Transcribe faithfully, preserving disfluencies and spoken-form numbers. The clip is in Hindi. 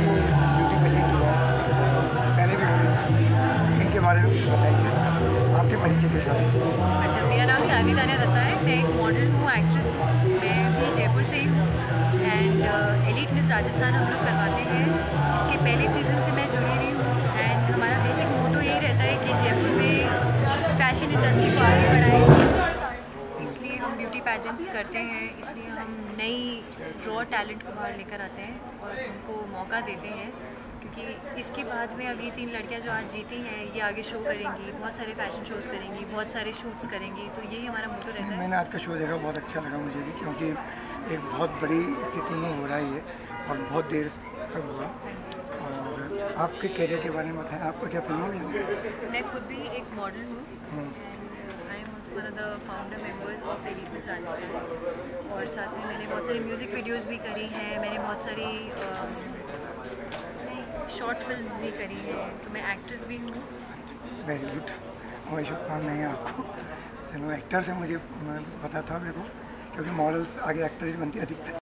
कि ब्यूटी पेजेंट हुआ पहले भी हुए, इनके बारे में कुछ बताइए, आपके परिचय के साथ। अच्छा, मेरा नाम चारवी तान्या दत्ता है। मैं एक मॉडल हूँ, एक्ट्रेस हूँ। मैं भी जयपुर से ही हूँ एंड एलीट मिस राजस्थान हम लोग करवाते हैं। इसके पहले सीज़न से मैं जुड़ी हुई हूँ एंड हमारा बेसिक मोटो यही रहता है कि जयपुर में फैशन इंडस्ट्री को आगे बढ़ाएं। इसलिए हम ब्यूटी पैजेंट्स करते हैं, इसलिए हम नई रॉ टैलेंट को बाहर लेकर आते हैं और उनको मौका देते हैं, क्योंकि इसके बाद में अब ये तीन लड़कियां जो आज जीती हैं ये आगे शो करेंगी, बहुत सारे फैशन शोज़ करेंगी, बहुत सारे शूट्स करेंगी, तो यही हमारा मोटो रहता है। मैंने आज का शो देखा, बहुत अच्छा लगा मुझे भी, क्योंकि एक बहुत बड़ी स्थिति में हो रहा है ये और बहुत देर तक हुआ। और आपके करियर के बारे में बताएं, आपको क्या फिल्मों में? मैं खुद भी एक मॉडल हूँ, I am also one of the founder members of elite Miss Rajasthan. और साथ में मैंने बहुत सारी म्यूज़िक वीडियोज़ भी करी हैं, मैंने बहुत सारी शॉर्ट फिल्म्स भी करी हैं, तो मैं एक्ट्रेस भी हूँ। वेरी गुड, और शुभकामनाएं हैं आपको। चलो, एक्टर से मुझे पता था मेरे को, क्योंकि मॉडल्स आगे एक्ट्रेस बनती अधिकतर।